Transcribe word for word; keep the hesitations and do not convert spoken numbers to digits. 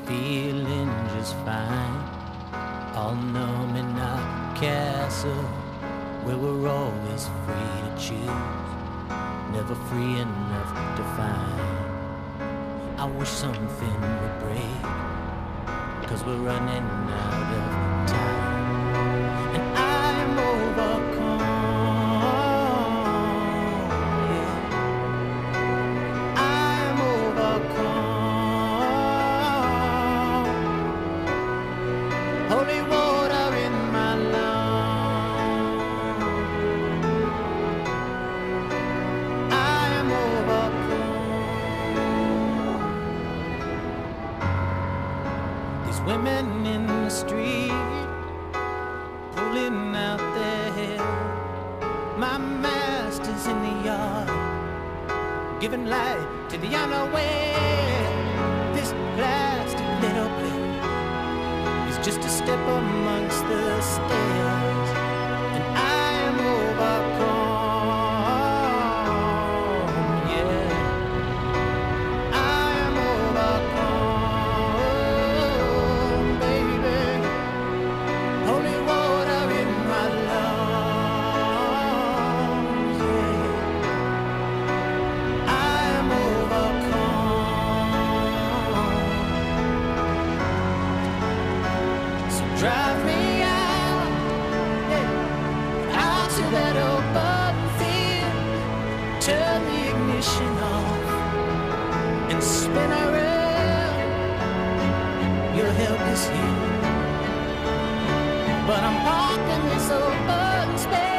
feeling just fine. All numb in our castle, where we're always free to choose, never free enough to find. I wish something would break, 'cause we're running out of time. And I'm overcome, yeah. I'm overcome. Holy water in my lungs. I am overcome. These women in the street pulling out their hair, my master's in the yard giving light to the unaware. This plastic little place is just a step amongst the stairs, and I am overcome, yeah. I am overcome, baby. Holy water in my lungs, yeah. I am overcome. So drive me out, yeah, out to that open field. Turn the ignition off and spin around. Your help is here, but I'm parked in this open space.